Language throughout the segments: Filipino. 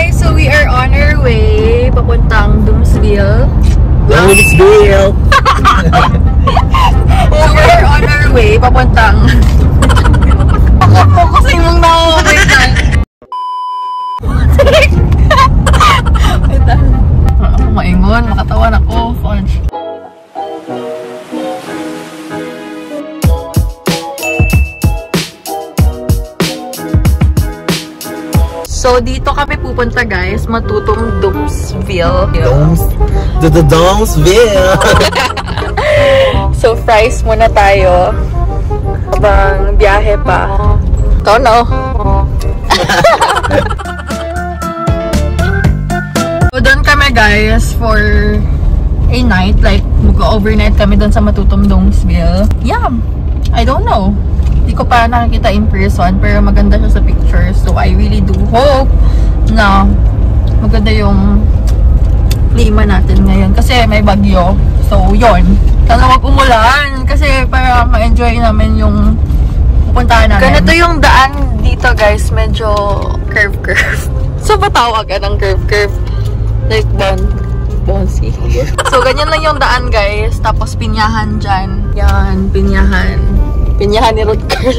guys, so we are on our way papuntang Domesville. Domesville! So we are on our way papuntang Focusing mong nakakaway tayo. Wait lang. Ako maingon, makatawan ako. Fudge. So, dito kami pupunta guys, Mt.Matutum, Domesville. Domesville! So, fries muna tayo. Habang biyahe pa. Ikaw na So, doon kami guys for a night. Like, mag-overnight kami doon sa Mt.Matutum, Domesville. Yeah, I don't know. Hindi ko pa nakikita in person, pero maganda siya sa pictures. So, I really do hope na maganda yung klima natin ngayon. Kasi may bagyo. So, yon. Sana wag umulan. Kasi para ma-enjoy namin yung pupuntahan namin. Ganito yung daan dito, guys. Medyo curve-curve. So, patawagan ng curve-curve. Like, bouncy. So, ganyan lang yung daan, guys. Tapos, pinyahan dyan. Yan, pinyahan. Pinyahan ni Rod Girl.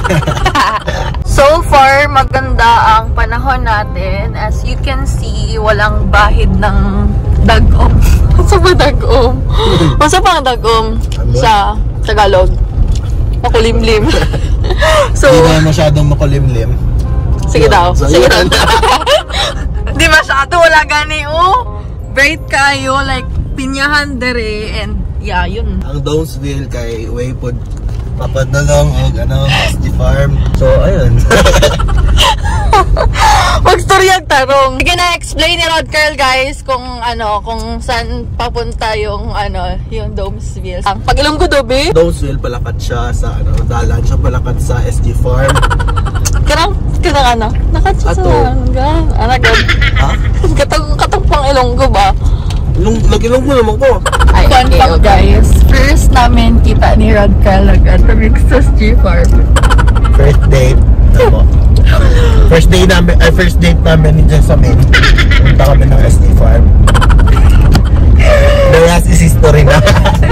So far, maganda ang panahon natin. As you can see, walang bahid ng dagom. Masa ba dagom? Masa pa ang dagom sa Tagalog? Makulimlim. So, hindi na masyadong makulimlim. Sige daw. Sige daw. Di masyado, wala gani. Oh, bright kayo. Like, pinyahan dere. And yeah, yun. Ang Domesville kay Waypod papadalong o SD farm. So, ayun. Mag-storyag tarong. Sige na explain ni Rod Carl guys kung kung saan papunta yung yung Domesville. Ang pag-ilong ko dobi. Domesville palakat siya sa dalan siya palakat sa SD farm. Karang nakat siya sa Ha? Katong pang ilong ko ba? Nag-ilong ko naman ko. Ay, fun fact guys, first namin kita ni Rod Carl nag-atamig sa SD farm. First date. First date namin ni Jessamine. Punta kami ng SD farm. The rest is history na.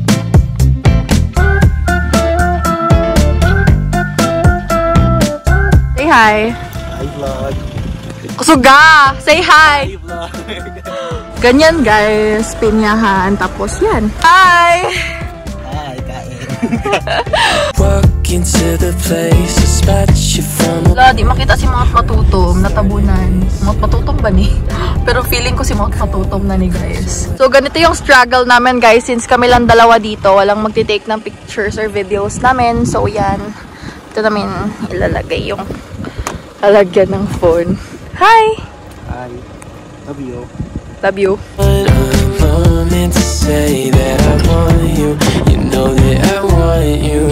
Say hi. Hi vlog. Kusuga! Say hi! Hi vlog. Ganyan guys, pinyahan. Tapos yan. Hi! Hi, kain. Walk into the place, dispatch you from. Wala, di makita si Mt.Matutum, natabunan. Mt.Matutum ba ni? Pero feeling ko si Mt.Matutum na ni guys. So ganito yung struggle namin guys, since kami lang dalawa dito, walang magtitake ng pictures or videos namin. So yan, ito namin ilalagay yung lalagyan ng phone. Hi! Hi. Love you. Love you. I'm meant to say that I want you. You know that I want you.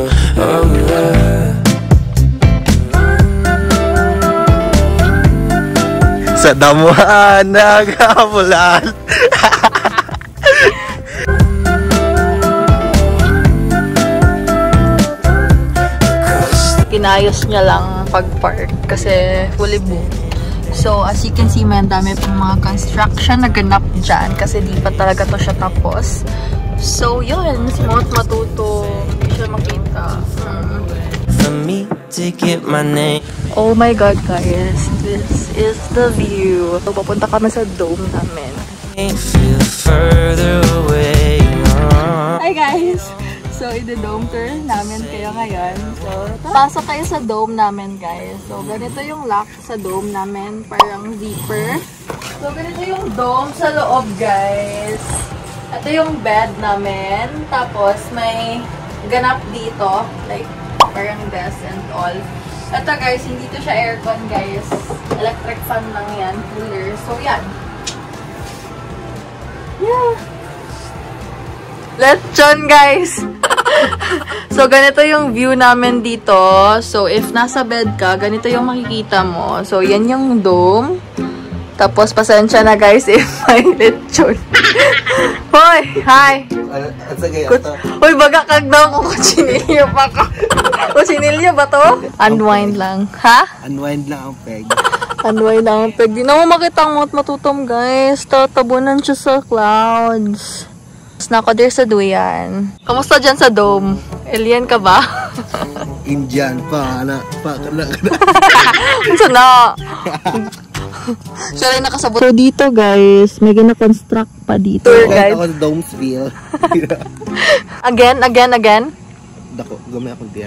Sa damuhan naghabulan. Kinayos niya lang pag-park kasi fully booked. So, as you can see, may dami pang mga construction na ganap dyan kasi di pa talaga to siya tapos. So, yun. Si Mt.Matutum. Hindi siya makita. For me to get my name. Oh my God, guys. This is the view. So, papunta kami sa dome namin. Feel further away. Hi, guys! So, i-dome tour namin kayo ngayon. So, pasok kayo sa dome namin, guys. So, ganito yung lock sa dome namin. Parang zipper. So, ganito yung dome sa loob, guys. Ito yung bed namin. Tapos, may ganap dito. Like, parang desk and all. Ito, guys, hindi to siya aircon, guys. Electric fan lang yan. Cooler. So, yan. Yeah. Lechon, guys! So, ganito yung view namin dito. So, if nasa bed ka, ganito yung makikita mo. So, yan yung dome. Tapos, pasensya na, guys, if may lechon. Hoy! Hi! Sige, Hoy, baga kag daw kung kutsinilyo pa ka. Kutsinilyo ba to? Unwind lang. Ha? Unwind lang ang peg. Anway lang. Pag di na mo makita ang Mt.Matutum, guys. Tatabunan siya sa clouds. Tapos na ako there sa duyan. Kamusta dyan sa dome? Alien ka ba? Indian pa, Ano na? Siya rin nakasabot. So dito guys, may gina-construct pa dito. Guys, ako sa Domesville. Again? Dako, gamay akong diyan.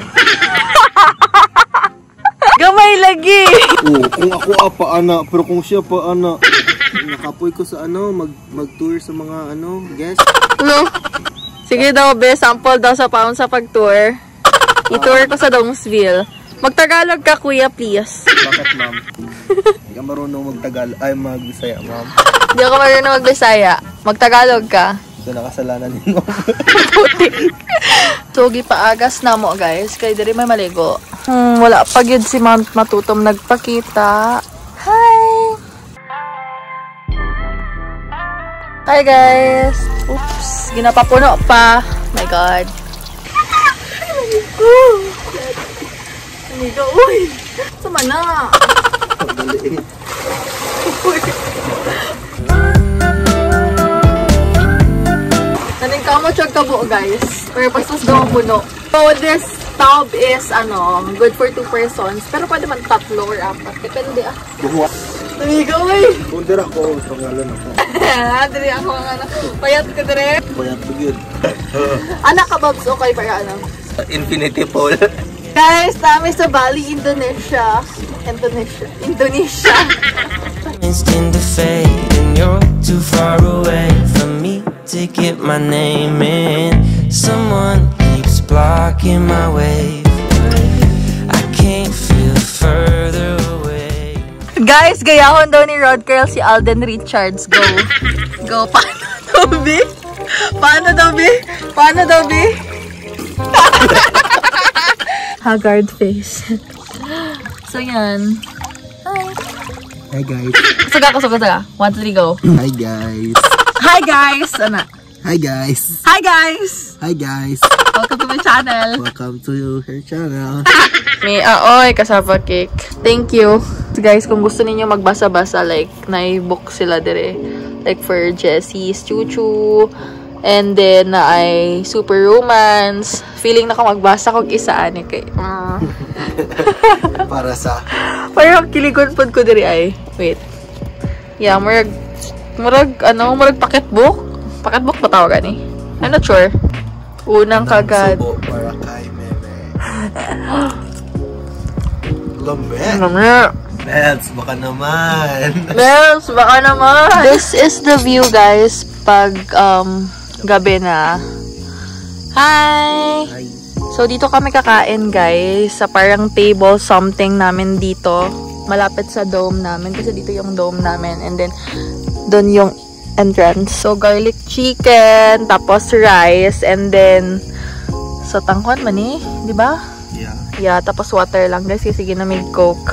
Gamay lagi! Oo, kung ako pa ana, pero kung siya pa ana, nakapoy ko sa mag-tour sa mga guest. No? Sige daw, be, sample daw sa paon sa pag-tour. I-tour ko sa Domesville. Mag-Tagalog ka, kuya, please. Bakit, ma'am? Hindi ka marunong mag-Bisaya, ma'am. Hindi ako marunong mag-Bisaya. Mag-Tagalog ka. So, nakasalanan din, ma'am. So, gipaagas na mo, guys. Kaya diri may maligo. Wala pa yun si Mt.Matutum nagpakita. Hi! Hi, guys! Oops! Ginapapuno pa. My God. Amiga, uy! Sama na! Naning kamo siya kabo, guys. Pero pastos daw ang puno. So, this tub is, good for 2 persons. Pero pwede man 3 or 4. Depende Buhuwa. Amiga, uy! Pundir ako, pangalan ako. Dili ako ang payat ka dire. Payat ko yun. Anak ka, Babs, okay para Infinity pool. Guys, kami sa Bali, Indonesia. Instant to fade, and you're too far away from me to get my name in. Someone keeps blocking my way. I can't feel further away. Guys, gayahon daw ni Rod Girl si Alden Richards. Go. Go. Paano daw, B? Haggard face. So, yan. Hi. Hi, guys. Suga. 1, 2, 3, go. Hi, guys. Hi, guys. Ana. Hi, guys. Hi, guys. Hi, guys. Welcome to my channel. Welcome to her channel. May aoy, kasapa cake. Thank you. So guys, kung gusto niyo magbasa-basa, like, nai-book sila dire. Like for Jessie's Chuchu. And then, ay Super Romance. Feeling na kung magbasa kong isa, ani kay. Para sa... Parang kiligon pod ko dire ay. Wait. Yeah, murag pocketbook? Pocketbook ba tawag ani? I'm not sure. Unang kagad. Subo para kay Meme. Lambe. Mels, baka naman. This is the view, guys, pag gabi na. Hi! So, dito kami kakain, guys, sa parang table something namin dito. Malapit sa dome namin, kasi dito yung dome namin. And then, doon yung entrance. So, garlic chicken, tapos rice, and then, sa tangkwan man eh, di ba? Yeah, tapos water lang, guys, kasi ginamig Coke.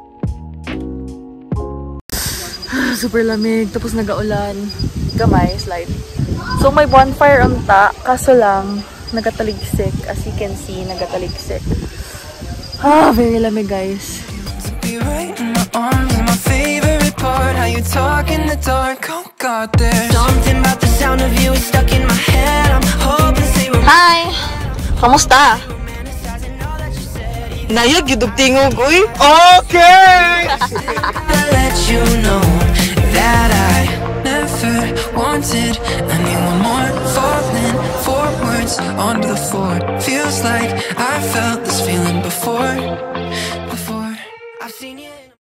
Super lamig, tapos nagaulan. Gamay, slightly. So, may bonfire ang kaso lang, nagataligsik. As you can see, nagataligsik. Very lamig, guys. Be right in my arms is my favorite part. How you talk in the dark, oh God, there's something about the sound of you is stuck in my head. I'm hoping to say we're... Hi! Kamusta? Nayag, yudog tingog, uy! Okay! Let you know that I never wanted anyone more. Falling forwards onto the floor. Feels like I felt this feeling before. I've seen you.